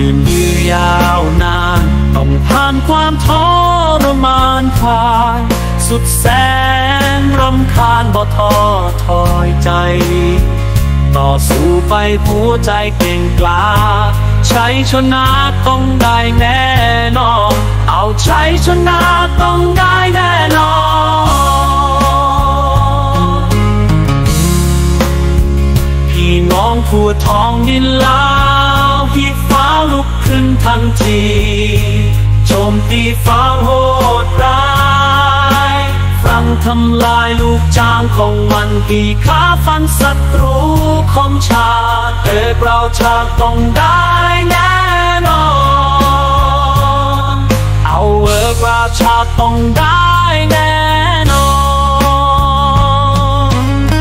ยืนยื้อยาวนานต้องผ่านความทรมานผ่านสุดแสนรำคาญบ่ท้อถอยใจต่อสู้ไปหัวใจเก่งกล้าชัยชนะต้องได้แน่นอนเอาชัยชนะต้องได้แน่นอนพี่น้องทั่วท้องดินลาวพี่ฟ้าลุกขึ้นทันทีโจมตีฟ้าโหดร้ายฟังทำลายลูกจ้างของมันกี่ขาฟันศัตรูของชาติเราชาติต้องได้แน่นอนเอาราชาต้องได้แน่นอน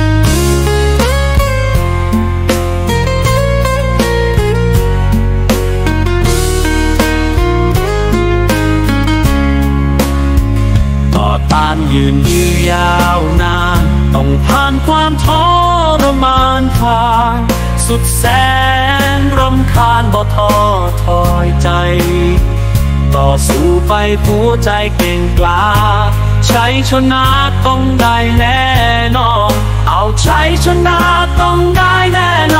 ต่อต้านยืนยื้อยาวนานต้องผ่านความทรมานผ่านสุดแสนรำคาญบ่ท้อถอยใจต่อสู้ไปหัวใจเก่งกล้าชัยชนะต้องได้แน่นอนเอาชัยชนะต้องได้แน่น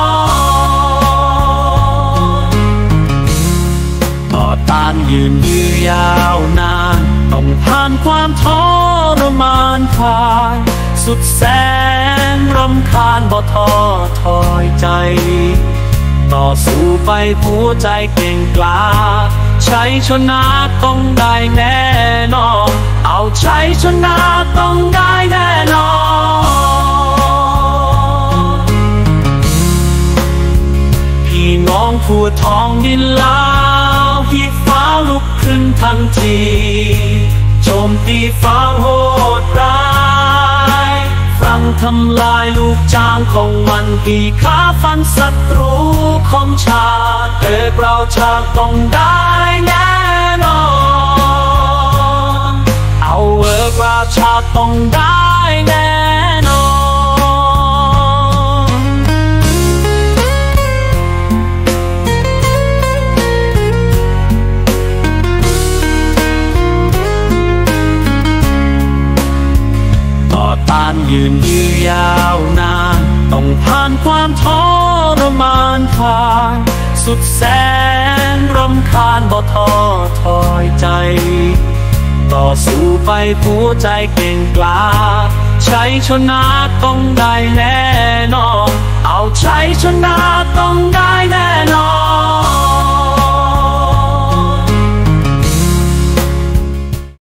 อนต่อต้านยืนยื้อยาวนานต้องผ่านความทรมานผ่านสุดแสนรำคาญบ่ท้อถอยใจต่อสู้ไปหัวใจเก่งกล้าชัยชนะต้องได้แน่นอนเอาชัยชนะต้องได้แน่นอนพี่น้องทั่วท้องดินลาวพี่ฟ้าลุกขึ้นทันทีโจมตีฟ้าโหดร้ายฟังทำลายลูกจ้างของมันกี่ขาฟันศัตรูของชาติเราชาติต้องได้แน่นอนเอาราชาต้องได้แน่นอนต่อต้านยืนยื้อยาวนานต้องผ่านความทรมานผ่านสุดแสนรำคาญบ่ท้อถอยใจต่อสู้ไปหัวใจเก่งกล้าชัยชนะต้องได้แน่